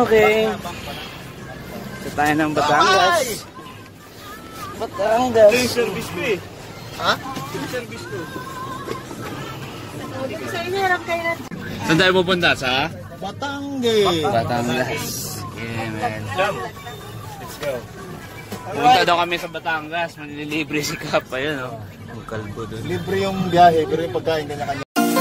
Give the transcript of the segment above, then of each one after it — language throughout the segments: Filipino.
Okay. Ito tayo ng Batangas. Batangas. Ito yung service ko eh. Ha? Ito yung service ko. Saan tayo pupunta? Sa? Batangas. Batangas. Yeah, man. Let's go. Pupunta daw kami sa Batangas. Manililibre si Capt. Ayun, oh. Ang kalbo doon. Libre yung biyahe, pero yung pagkain kanya-kanya.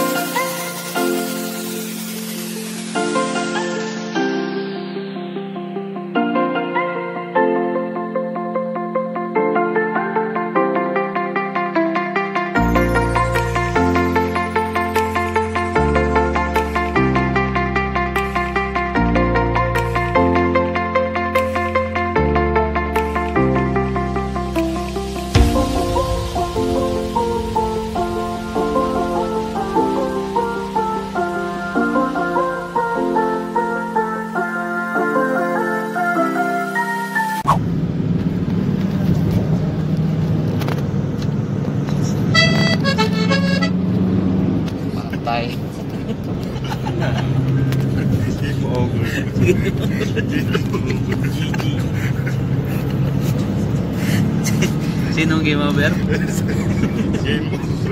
Sinong game over? Game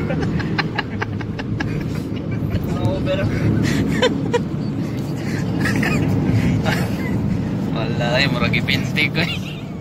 over. Wala ay murag ipintig ko.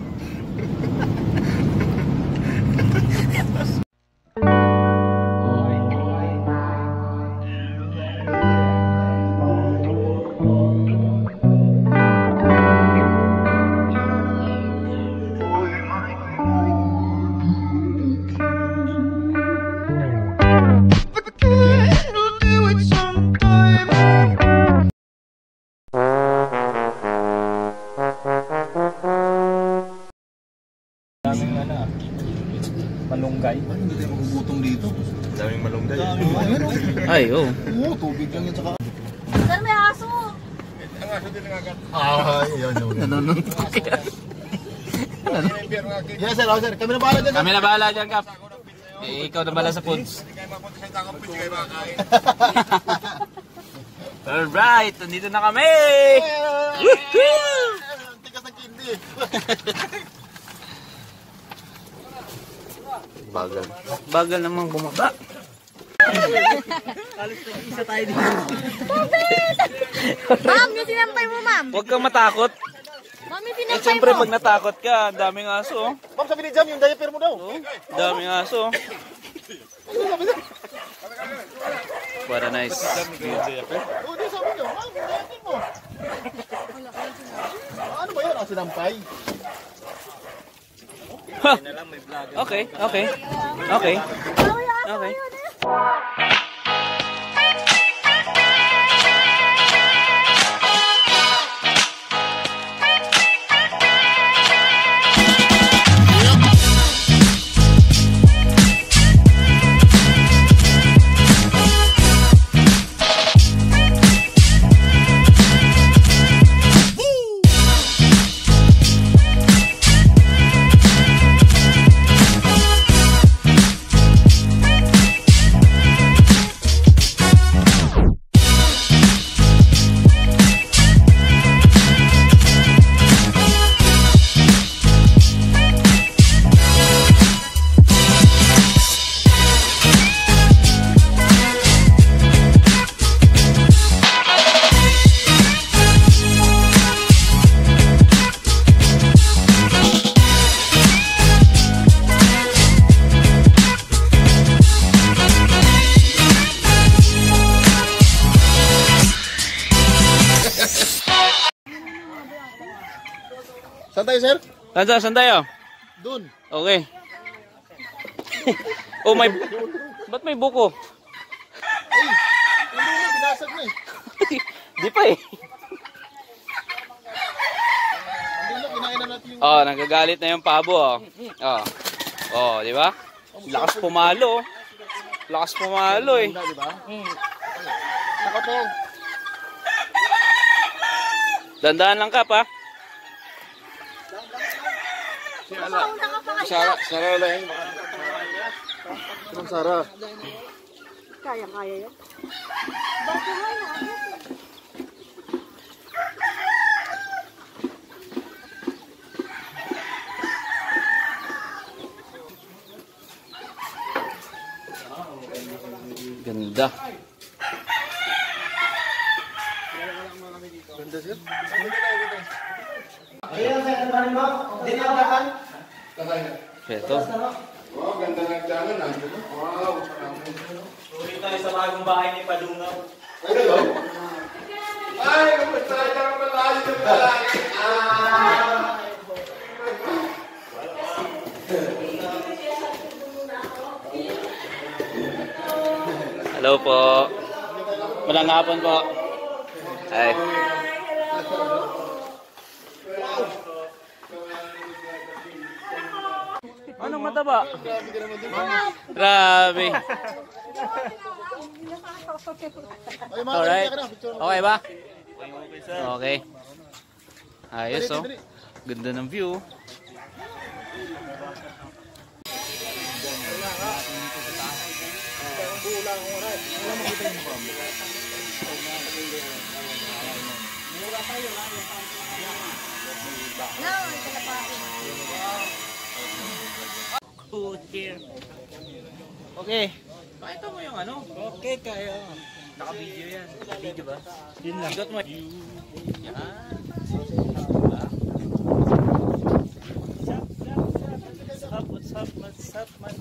Malunggay. Hindi tayo magugutom dito. Daming malunggay. Ay, oh. Oo, tubig lang yan saka. Sir, may aso! Ang aso din ng agad. Ay, yun. Nanununtok yan. Yes, sir. Oh, sir. Kami na bahala dyan. Kami na bahala dyan, Capt. Eh, ikaw na bala sa foods. Hindi kayo mapunta sa takang pitch, kayo makakain. Alright, nandito na kami! Tigas ng kindi. Bagal. Bagal namang bumaba. Ma'am, yung sinampay mo, ma'am. Huwag kang matakot. Ma'am, yung Eh, sinampay siyempre, mo. pag natakot ka, daming aso. Ma'am, sabi ni Jam, yung diaper mo daw. Daming aso. What a nice view. Oo, di sabi niyo. Ma'am, yung diaper mo. Ano ba yun? Ang sinampay? Okay, okay. Okay. Okay. Saan tayo, sir? Saan tayo? Doon. Okay. Oh, may... Ba't may buko? Hindi na, binasag na eh. Di pa eh. Hindi na, kinain na natin yung... Oh, nagagalit na yung pabo, oh. Oh. Oh, di ba? Lakas pumalo, oh. Lakas pumalo eh. Di ba? Saka po. Dandaan lang, Cap, ha? Sara lang. Sinong Sara? Kaya yan. Bakit nga na? Ito. Oh, ganda ng tiyanan. Wow. Ulit tayo sa bagong bahay ni Padungaw. Ay, hello? Ay, kamusta ka malayo ng palagi? Hello po. Magandang hapon po. Ay. Anong mataba? Grabe. Ay, mga Alright. ka na. Picture mo. Okay ba? Okay. Ayos oh. Ganda ng view. Okay. Pakita mo yung ano. Okay, kaya. Naka-video yan. Video ba? Yun lang. Got mo. Yan. What's up, man?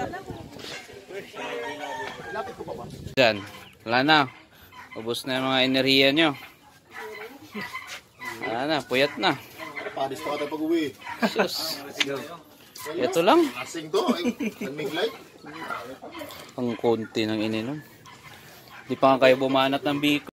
Yan. Wala na. Ubus na yung mga enerhiya nyo. Wala na. Puyat na. Padis pa ka tayo pag-uwi. Sus. Ito lang. Asing to. May light. Ang konti ng ininom. Di pa nga kayo bumanat ng biko.